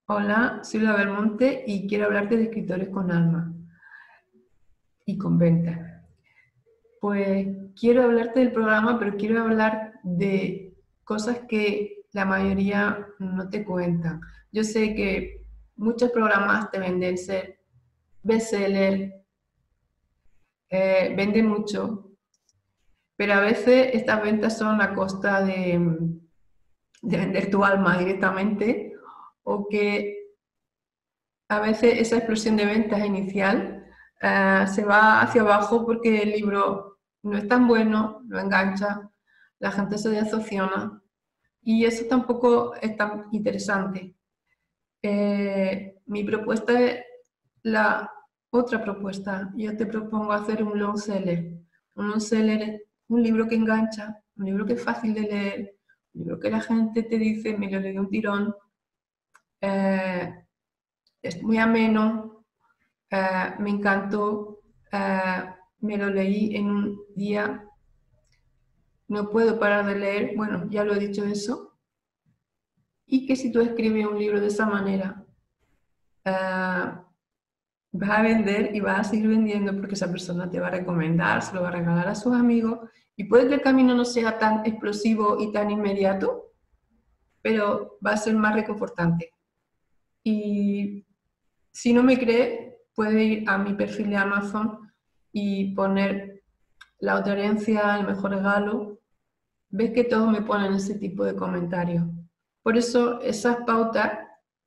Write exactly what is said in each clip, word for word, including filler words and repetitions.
Hola, soy la Belmonte y quiero hablarte de escritores con alma y con venta. Pues quiero hablarte del programa, pero quiero hablar de cosas que la mayoría no te cuentan. Yo sé que muchos programas te venden ser bestseller, eh, venden mucho, pero a veces estas ventas son a costa de, de vender tu alma directamente o que a veces esa explosión de ventas inicial eh, se va hacia abajo porque el libro no es tan bueno, no engancha, la gente se decepciona y eso tampoco es tan interesante. Eh, mi propuesta es la otra propuesta. Yo te propongo hacer un long seller. Un long seller es un libro que engancha, un libro que es fácil de leer, un libro que la gente te dice, me lo leí de un tirón, eh, es muy ameno, eh, me encantó, eh, me lo leí en un día, no puedo parar de leer, bueno, ya lo he dicho eso, y que si tú escribes un libro de esa manera, eh, vas a vender y vas a seguir vendiendo porque esa persona te va a recomendar, se lo va a regalar a sus amigos, y puede que el camino no sea tan explosivo y tan inmediato, pero va a ser más reconfortante. Y si no me cree, puede ir a mi perfil de Amazon y poner la otra herencia, el mejor regalo. Ves que todos me ponen ese tipo de comentarios. Por eso esas pautas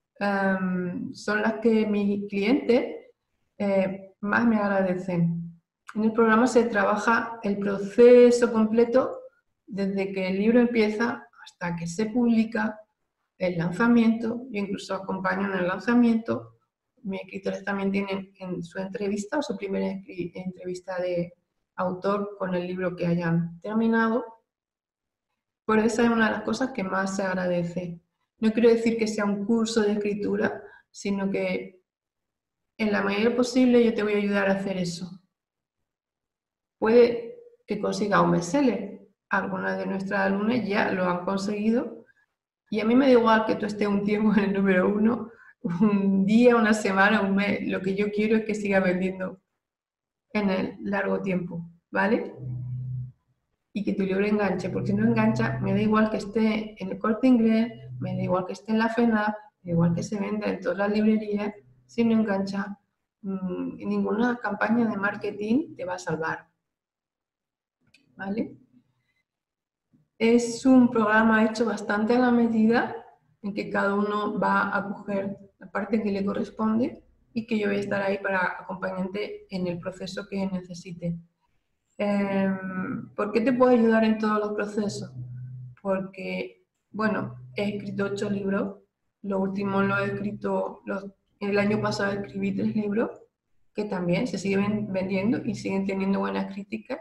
um, son las que mis clientes eh, más me agradecen. En el programa se trabaja el proceso completo desde que el libro empieza hasta que se publica, el lanzamiento. Yo incluso acompaño en el lanzamiento. Mis escritores también tienen en su entrevista o su primera entrevista de autor con el libro que hayan terminado. Por eso es una de las cosas que más se agradece. No quiero decir que sea un curso de escritura, sino que en la medida posible yo te voy a ayudar a hacer eso. Puede que consiga un bestseller. Algunas de nuestras alumnas ya lo han conseguido y a mí me da igual que tú estés un tiempo en el número uno, un día, una semana, un mes. Lo que yo quiero es que siga vendiendo en el largo tiempo, ¿vale? Y que tu libro enganche, porque si no engancha, me da igual que esté en el Corte Inglés, me da igual que esté en la FENAC, me da igual que se venda en todas las librerías, si no engancha, mmm, ninguna campaña de marketing te va a salvar, ¿vale? Es un programa hecho bastante a la medida, en que cada uno va a coger la parte que le corresponde y que yo voy a estar ahí para acompañarte en el proceso que necesite. Eh, ¿Por qué te puedo ayudar en todos los procesos? Porque, bueno, he escrito ocho libros, lo último lo he escrito, los, el año pasado escribí tres libros que también se siguen vendiendo y siguen teniendo buenas críticas.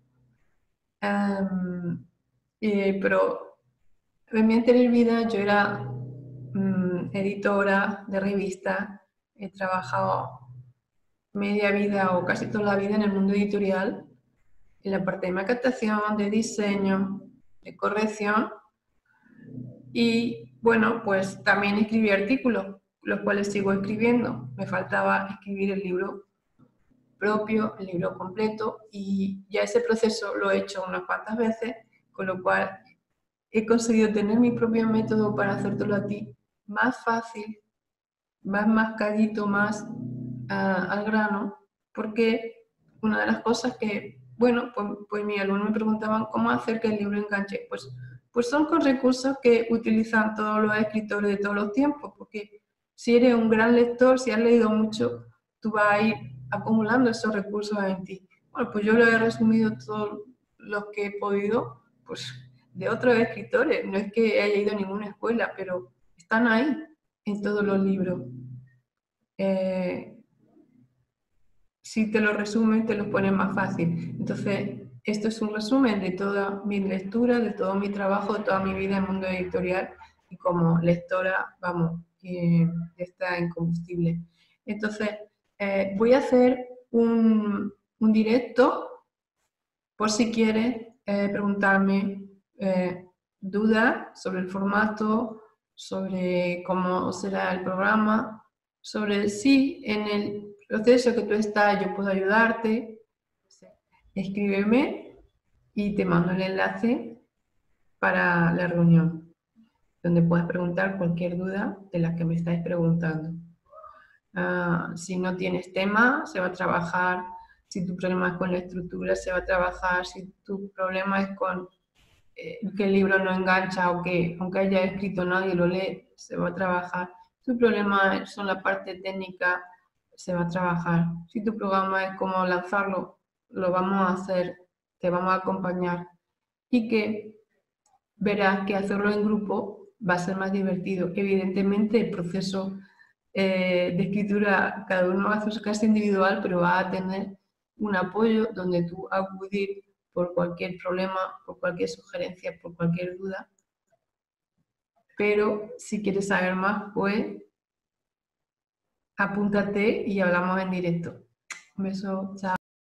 Um, eh, pero en mi anterior vida yo era um, editora de revista, he trabajado media vida o casi toda la vida en el mundo editorial, en la parte de maquetación, de diseño, de corrección. Y bueno, pues también escribí artículos, los cuales sigo escribiendo. Me faltaba escribir el libro propio, el libro completo, y ya ese proceso lo he hecho unas cuantas veces, con lo cual he conseguido tener mi propio método para hacértelo a ti más fácil, más mascadito, más uh, al grano, porque una de las cosas que, bueno, pues, pues mis alumnos me preguntaban cómo hacer que el libro enganche. Pues, pues son con recursos que utilizan todos los escritores de todos los tiempos, porque si eres un gran lector, si has leído mucho, tú vas a ir acumulando esos recursos en ti. Bueno, pues yo lo he resumido todos los que he podido, pues de otros escritores. No es que haya ido a ninguna escuela, pero están ahí en todos los libros. Eh, si te lo resumen, te lo ponen más fácil. Entonces, esto es un resumen de toda mi lectura, de todo mi trabajo, de toda mi vida en el mundo editorial y como lectora, vamos, eh, está en combustible. Entonces, eh, voy a hacer un, un directo por si quieres eh, preguntarme eh, dudas sobre el formato, sobre cómo será el programa, sobre si en el proceso que tú estás yo puedo ayudarte. Escríbeme y te mando el enlace para la reunión, donde puedes preguntar cualquier duda de las que me estáis preguntando. Uh, si no tienes tema, se va a trabajar. Si tu problema es con la estructura, se va a trabajar. Si tu problema es con eh, que el libro no engancha o que aunque haya escrito nadie lo lee, se va a trabajar. Si tu problema son la parte técnica, se va a trabajar. Si tu programa es cómo lanzarlo, lo vamos a hacer, te vamos a acompañar. Y que verás que hacerlo en grupo va a ser más divertido. Evidentemente el proceso eh, de escritura, cada uno va a hacer su casa individual, pero va a tener un apoyo donde tú acudir por cualquier problema, por cualquier sugerencia, por cualquier duda. Pero si quieres saber más, pues apúntate y hablamos en directo. Un beso, chao.